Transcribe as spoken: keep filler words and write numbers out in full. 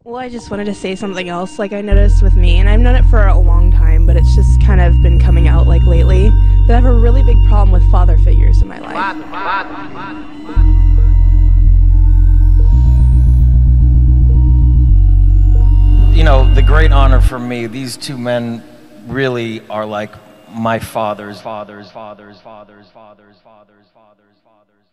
Well, I just wanted to say something else. Like, I noticed with me, and I've known it for a long time, but it's just kind of been coming out like lately, that I have a really big problem with father figures in my life. Father, father, father, father. You know, the great honor for me, these two men really are like my fathers, fathers, fathers, fathers, fathers, fathers, fathers, fathers.